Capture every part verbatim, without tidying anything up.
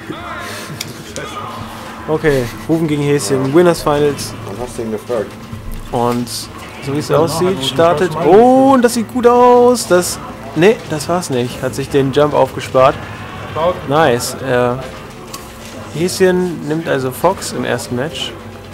Okay, Rufen gegen Häschen, Winners Finals. Wann hast du ihn gefragt? Und so wie es aussieht, startet... Oh, und das sieht gut aus. Das... Ne, das war's nicht. Hat sich den Jump aufgespart. Nice. Äh, Häschen nimmt also Fox im ersten Match.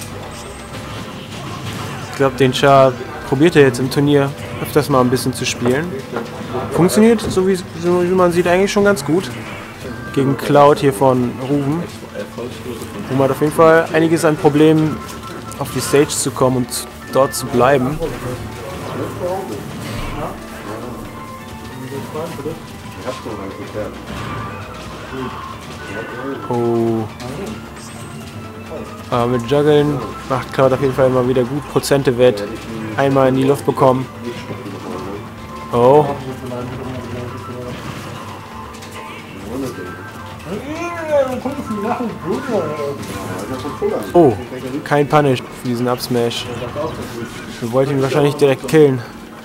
Ich glaube, den Char probiert er jetzt im Turnier öfters mal ein bisschen zu spielen. Funktioniert, so wie, so wie man sieht, eigentlich schon ganz gut. Gegen Cloud hier von Ruven. Ruven hat auf jeden Fall einiges an Problemen, auf die Stage zu kommen und dort zu bleiben. Oh. Aber mit Juggeln macht Cloud auf jeden Fall immer wieder gut Prozente wett. Einmal in die Luft bekommen. Oh. Oh, kein Punish für diesen Upsmash. Wir wollten ihn wahrscheinlich direkt killen.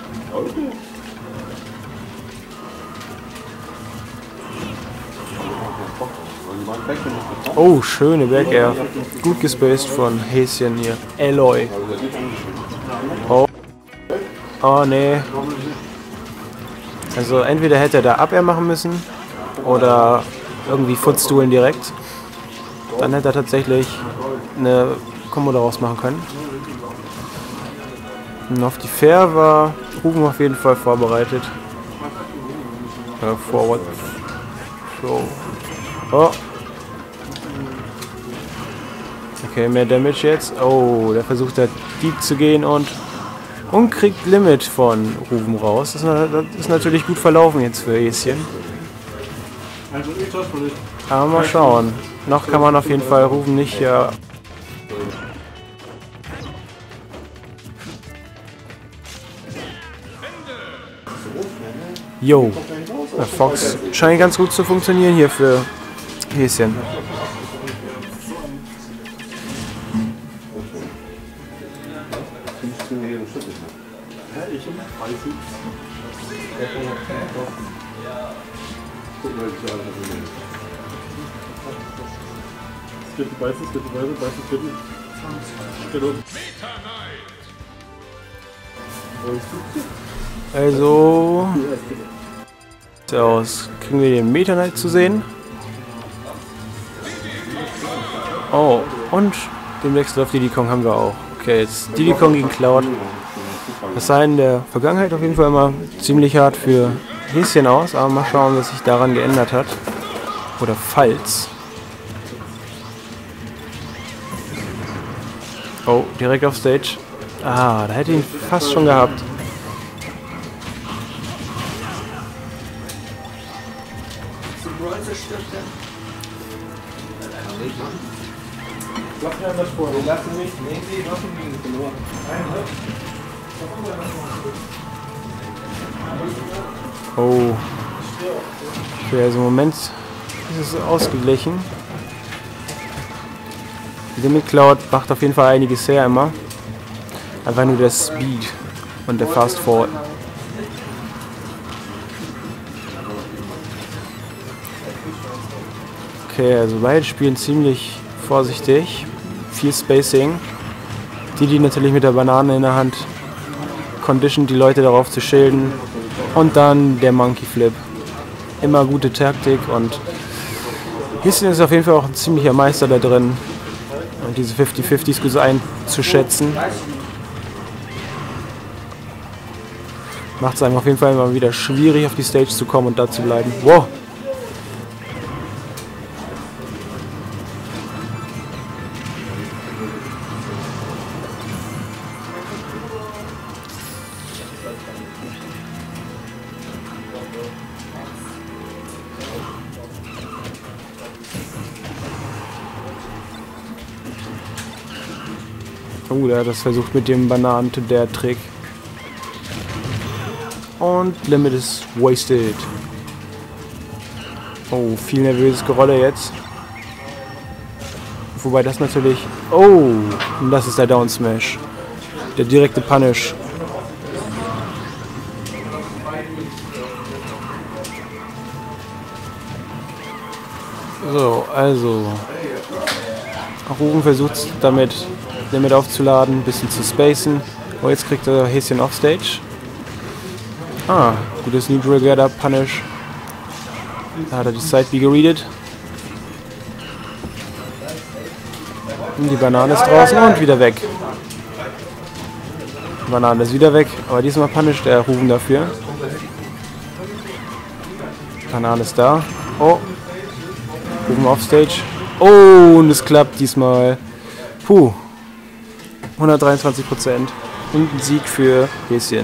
Oh, schöne Back Air. Gut gespaced von Häschen hier. Aloy. Oh. Oh, nee. Also entweder hätte er da Up-Air machen müssen oder irgendwie Footstoolen direkt. Dann hätte er tatsächlich eine Kombo daraus machen können. Und auf die Fair war Ruven auf jeden Fall vorbereitet. Äh, forward. So. Oh. Okay, mehr Damage jetzt. Oh, der versucht da deep zu gehen und, und kriegt Limit von Ruven raus. Das ist, das ist natürlich gut verlaufen jetzt für Häschen. Aber mal schauen. Noch kann man auf jeden Fall Ruven nicht hier... Yo. Der Fox scheint ganz gut zu funktionieren hier für Häschen. Also, aus kriegen wir den Meta Knight zu sehen. Oh, und den Wechsel auf Diddy Kong haben wir auch. Okay, jetzt Diddy Kong gegen Cloud. Das sah in der Vergangenheit auf jeden Fall immer ziemlich hart für Häschen aus, aber mal schauen, was sich daran geändert hat. Oder falls. Oh, direkt auf Stage. Ah, da hätte ich ihn fast schon gehabt. Oh. Okay, also im Moment ist es ausgeglichen. Die Limit Cloud macht auf jeden Fall einiges her immer. Einfach nur der Speed und der Fast Forward. Okay, also beide spielen ziemlich vorsichtig. Viel Spacing. Die, die natürlich mit der Banane in der Hand condition die Leute darauf zu schilden. Und dann der Monkey Flip. Immer gute Taktik und Häschen ist auf jeden Fall auch ein ziemlicher Meister da drin. Und diese fünfzig fünfzig gut einzuschätzen. Macht es einem auf jeden Fall immer wieder schwierig, auf die Stage zu kommen und da zu bleiben. Wow! Oh, der hat das versucht mit dem Bananen to der Trick. Und Limit ist wasted. Oh, viel nervöses Gerolle jetzt. Wobei das natürlich... Oh, und das ist der Down Smash. Der direkte Punish. So, also. Ruben versucht damit, damit aufzuladen, ein bisschen zu spacen. Oh, jetzt kriegt er Häschen Offstage. Ah, gutes Neutral Get-Up, Punish. Da hat er die Side-B gereadet. Die Banane ist draußen und wieder weg. Die Banane ist wieder weg, aber diesmal punisht der Ruben dafür. Banane ist da. Oh. Ruben Offstage. Oh, und es klappt diesmal. Puh. hundertdreiundzwanzig Prozent. Und ein Sieg für Häschen.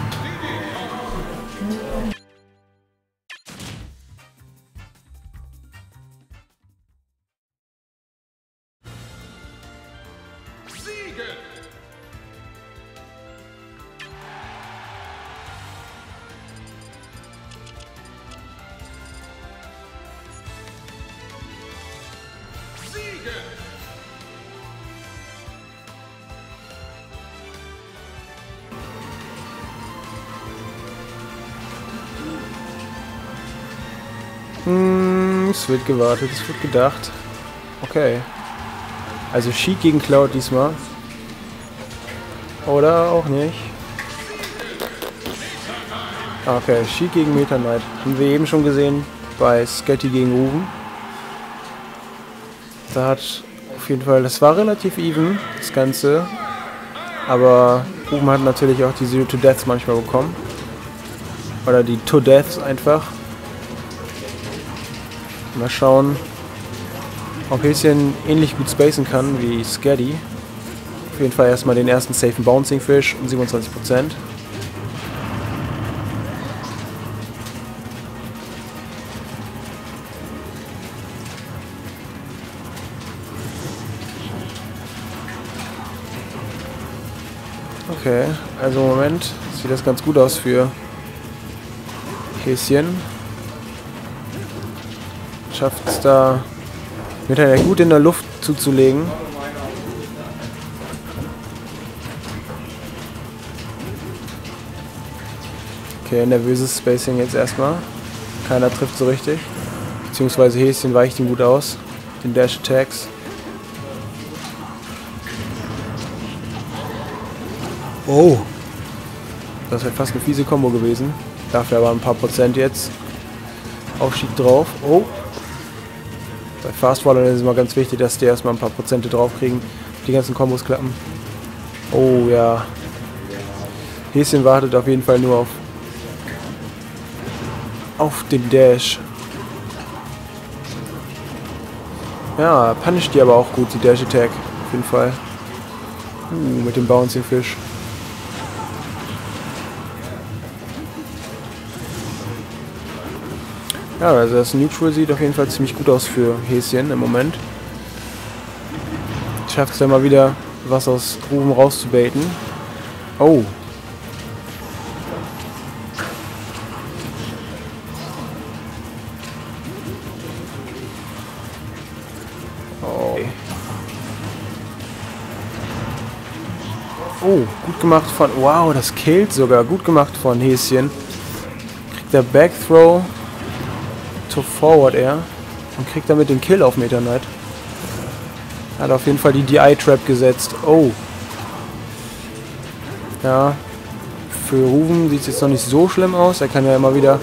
Hm, es wird gewartet, es wird gedacht. Okay. Also Sheik gegen Cloud diesmal. Oder auch nicht. Okay, Sheik gegen Meta Knight. Haben wir eben schon gesehen bei Sketty gegen Ruben. Da hat auf jeden Fall, das war relativ even, das Ganze. Aber Ruben hat natürlich auch die Zero to Deaths manchmal bekommen. Oder die To Deaths einfach. Mal schauen, ob Häschen ähnlich gut spacen kann wie Sketty. Auf jeden Fall erstmal den ersten safen Bouncing Fish um siebenundzwanzig Prozent. Okay, also im Moment sieht das ganz gut aus für Häschen. Schafft es da mit einer gut in der Luft zuzulegen. Okay, nervöses Spacing jetzt erstmal. Keiner trifft so richtig. Beziehungsweise Häschen weicht ihm gut aus. Den Dash Attacks. Oh! Das wäre fast eine fiese Combo gewesen. Dafür aber ein paar Prozent jetzt. Aufstieg drauf. Oh! Bei Fastballern ist es immer ganz wichtig, dass die erstmal ein paar Prozente drauf kriegen. Die ganzen Kombos klappen. Oh ja. Häschen wartet auf jeden Fall nur auf auf den Dash. Ja, punisht die aber auch gut, die Dash Attack. Auf jeden Fall. Uh, mit dem Bouncing Fish. Ja, also das Neutral sieht auf jeden Fall ziemlich gut aus für Häschen im Moment. Schafft es ja mal wieder, was aus Ruben rauszubaiten. Oh. Oh. Oh, gut gemacht von... Wow, das killt sogar. Gut gemacht von Häschen. Kriegt der Backthrow to Forward Air und kriegt damit den Kill auf Meta Knight. Hat auf jeden Fall die D I-Trap gesetzt. Oh. Ja. Für Ruben sieht es jetzt noch nicht so schlimm aus. Er kann ja immer wieder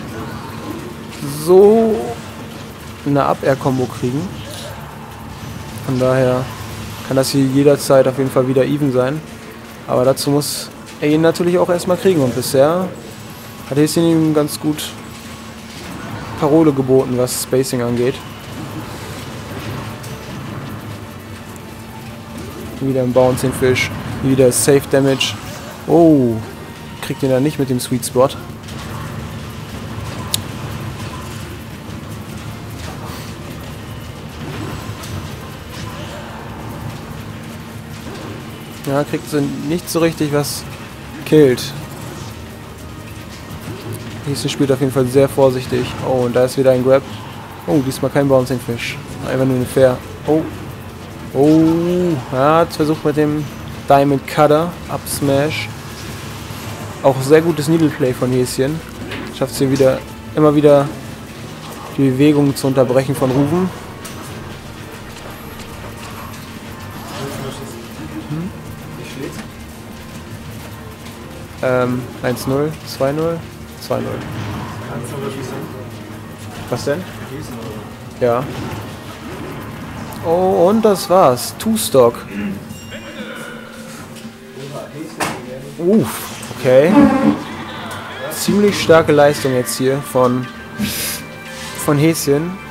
so eine Up-Air-Kombo kriegen. Von daher kann das hier jederzeit auf jeden Fall wieder even sein. Aber dazu muss er ihn natürlich auch erstmal kriegen. Und bisher hat Häschen ihm ganz gut Parole geboten, was Spacing angeht. Wieder ein Bouncing Fish. Wieder Safe Damage. Oh. Kriegt ihn da nicht mit dem Sweet Spot. Ja, kriegt sie nicht so richtig was killt. Häschen spielt auf jeden Fall sehr vorsichtig. Oh, und da ist wieder ein Grab. Oh, diesmal kein Bouncing Fish. Einfach nur eine Fair. Oh. Oh. Er hat versucht mit dem Diamond Cutter. Up Smash. Auch sehr gutes Needle Play von Häschen. Schafft es hier wieder, immer wieder die Bewegung zu unterbrechen von Rufen. Hm? Ähm, eins null, zwei null, zwei null. Was denn? Ja. Oh, und das war's. Two-Stock. Uff, okay. Ziemlich starke Leistung jetzt hier von, von Häschen.